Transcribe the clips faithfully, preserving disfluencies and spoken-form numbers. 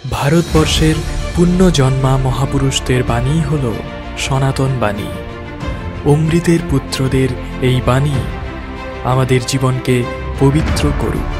ভারতবর্ষের পুণ্যজন্মা মহাপুরুষদের বাণী হল সনাতন বাণী। অমৃতের পুত্রদের এই বাণী আমাদের জীবনকে পবিত্র করুক।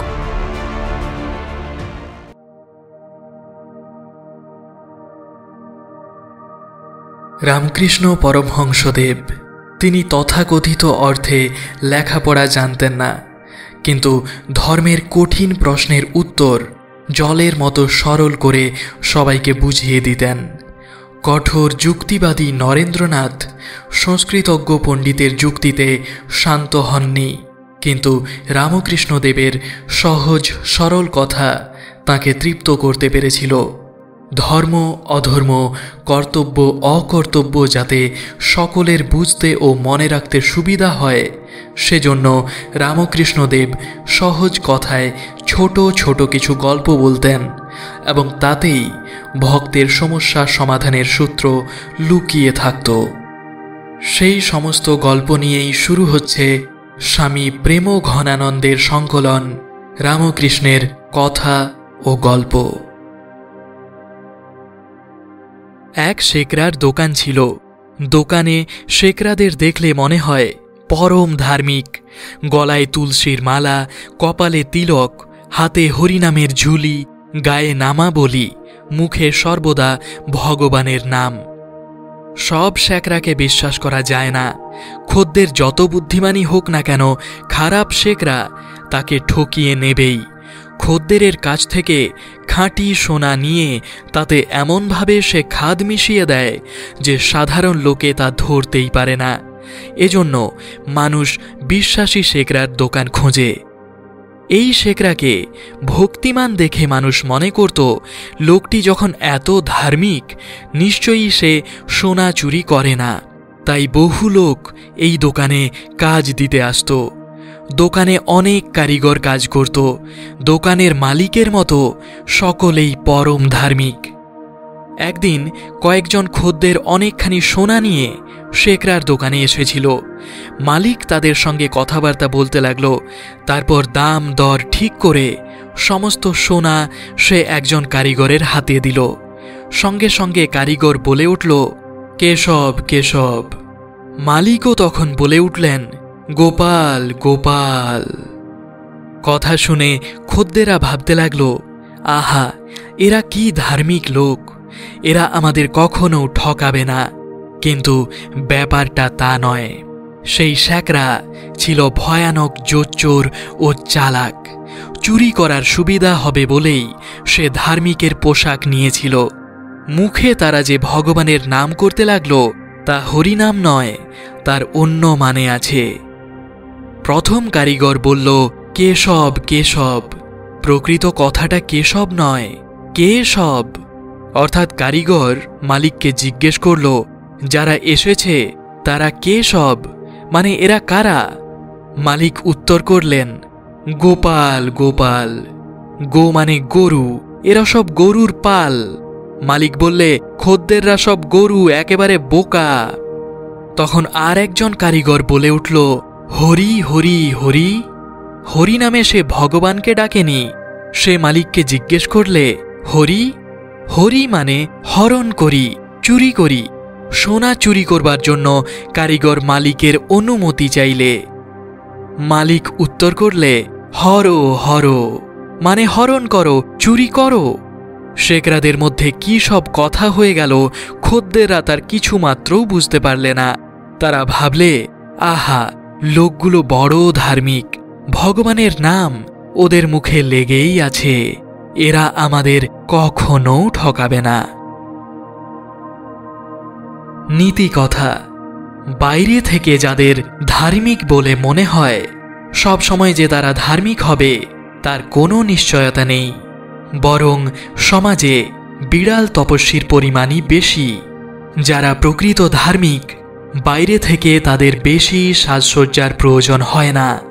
রামকৃষ্ণ পরমহংসদেব তিনি তথাকথিত অর্থে লেখাপড়া জানতেন না, কিন্তু ধর্মের কঠিন প্রশ্নের উত্তর জলের মতো সরল করে সবাইকে বুঝিয়ে দিতেন। কঠোর যুক্তিবাদী নরেন্দ্রনাথ সংস্কৃতজ্ঞ পণ্ডিতের যুক্তিতে শান্ত হননি, কিন্তু রামকৃষ্ণদেবের সহজ সরল কথা তাকে তৃপ্ত করতে পেরেছিল। ধর্ম অধর্ম, কর্তব্য অকর্তব্য যাতে সকলের বুঝতে ও মনে রাখতে সুবিধা হয়, সেজন্য রামকৃষ্ণদেব সহজ কথায় ছোট ছোট কিছু গল্প বলতেন এবং তাতেই ভক্তের সমস্যা সমাধানের সূত্র লুকিয়ে থাকত। সেই সমস্ত গল্প নিয়েই শুরু হচ্ছে স্বামী প্রেম ঘনানন্দের সংকলন রামকৃষ্ণের কথা ও গল্প। এক শেকরার দোকান ছিল। দোকানে শেকরাদের দেখলে মনে হয় পরম ধার্মিক। গলায় তুলসীর মালা, কপালে তিলক, হাতে হরিনামের ঝুলি, গায়ে নামাবলি, মুখে সর্বদা ভগবানের নাম। সব শেকরাকে বিশ্বাস করা যায় না। খদ্দের যত বুদ্ধিমানই হোক না কেন, খারাপ শেকরা তাকে ঠকিয়ে নেবেই। খদ্দেরের কাছ থেকে খাঁটি সোনা নিয়ে তাতে এমনভাবে সে খাদ মিশিয়ে দেয় যে সাধারণ লোকে তা ধরতেই পারে না। এজন্য মানুষ বিশ্বাসী শেকরার দোকান খোঁজে। এই শেকরাকে ভক্তিমান দেখে মানুষ মনে করত লোকটি যখন এত ধার্মিক, নিশ্চয়ই সে সোনা চুরি করে না। তাই বহু লোক এই দোকানে কাজ দিতে আসত। দোকানে অনেক কারিগর কাজ করত। দোকানের মালিকের মতো সকলেই পরম ধার্মিক। একদিন কয়েকজন খদ্দের অনেকখানি সোনা নিয়ে শেকরার দোকানে এসেছিল। মালিক তাদের সঙ্গে কথাবার্তা বলতে লাগল। তারপর দাম দর ঠিক করে সমস্ত সোনা সে একজন কারিগরের হাতে দিল। সঙ্গে সঙ্গে কারিগর বলে উঠল, কেশব কেশব। মালিকও তখন বলে উঠলেন, গোপাল গোপাল। কথা শুনে খদ্দেরা ভাবতে লাগল, আহা, এরা কি ধার্মিক লোক, এরা আমাদের কখনো ঠকাবে না। কিন্তু ব্যাপারটা তা নয়। সেই শেকরা ছিল ভয়ানক জোচ্চোর ও চালাক। চুরি করার সুবিধা হবে বলেই সে ধার্মিকের পোশাক নিয়েছিল। মুখে তারা যে ভগবানের নাম করতে লাগল, তা হরিনাম নয়, তার অন্য মানে আছে। প্রথম কারিগর বলল, কেশব কেশব। প্রকৃত কথাটা কেশব নয়, কেশব। অর্থাৎ কারিগর মালিককে জিজ্ঞেস করল, যারা এসেছে তারা কেশব, মানে এরা কারা? মালিক উত্তর করলেন, গোপাল গোপাল। গো মানে গরু, এরা সব গরুর পাল। মালিক বললে, খদ্দেররা সব গরু, একেবারে বোকা। তখন আর একজন কারিগর বলে উঠল, হরি হরি হরি। হরি নামে সে ভগবানকে ডাকেনি। সে মালিককে জিজ্ঞেস করলে, হরি? হরি মানে হরণ করি, চুরি করি। সোনা চুরি করবার জন্য কারিগর মালিকের অনুমতি চাইলে মালিক উত্তর করলে, হর হর, মানে হরণ করো, চুরি করো। শেকরাদের মধ্যে কি সব কথা হয়ে গেল, খদ্দেররা তার কিছু মাত্রও বুঝতে পারলে না। তারা ভাবলে, আহা, লোকগুলো বড় ধার্মিক, ভগবানের নাম ওদের মুখে লেগেই আছে, এরা আমাদের কখনো ঠকাবে না। নীতি কথা, বাইরে থেকে যাদের ধার্মিক বলে মনে হয়, সব সময় যে তারা ধার্মিক হবে তার কোনো নিশ্চয়তা নেই। বরং সমাজে বিড়াল তপস্বীর পরিমাণই বেশি। যারা প্রকৃত ধার্মিক, বাইরে থেকে তাদের বেশি সাজসজ্জার প্রয়োজন হয় না।